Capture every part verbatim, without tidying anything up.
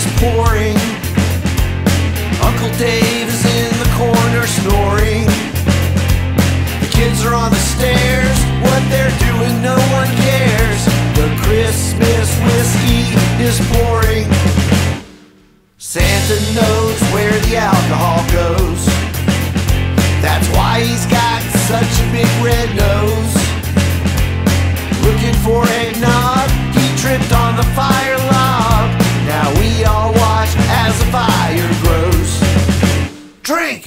is pouring. Uncle Dave is in the corner snoring. The kids are on the stairs. What they're doing, no one cares. The Christmas whiskey is pouring. Santa knows where the alcohol goes. That's why he's got such a big red nose. Looking for eggnog, he tripped on the fire log. Now we all watch as the fire grows. Drink!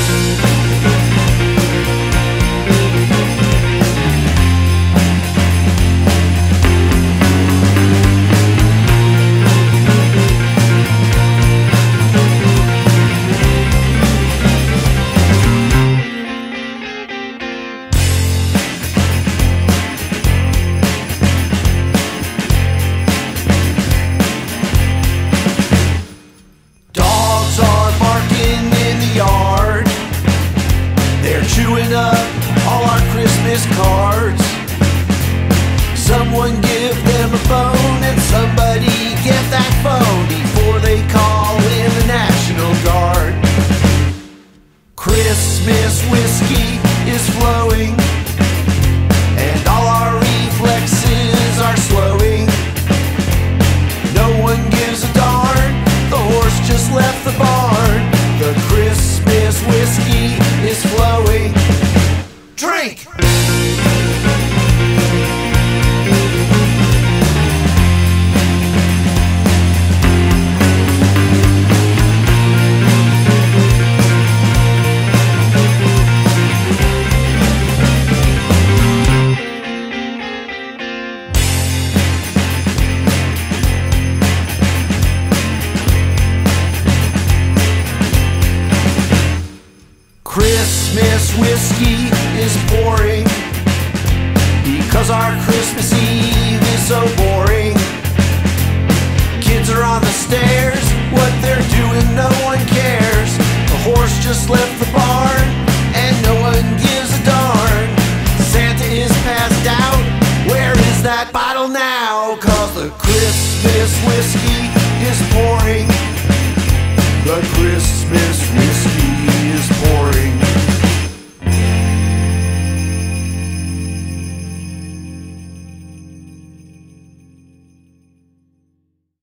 Chewing up all our Christmas cards. Someone give them a phone, and somebody get that phone before they call in the National Guard. Christmas whiskey is flowing, and all our reflexes are slowing. No one gives a darn, the horse just left the barn. The Christmas whiskey is flowing. Drink! Christmas whiskey is pouring, because our Christmas Eve is so boring.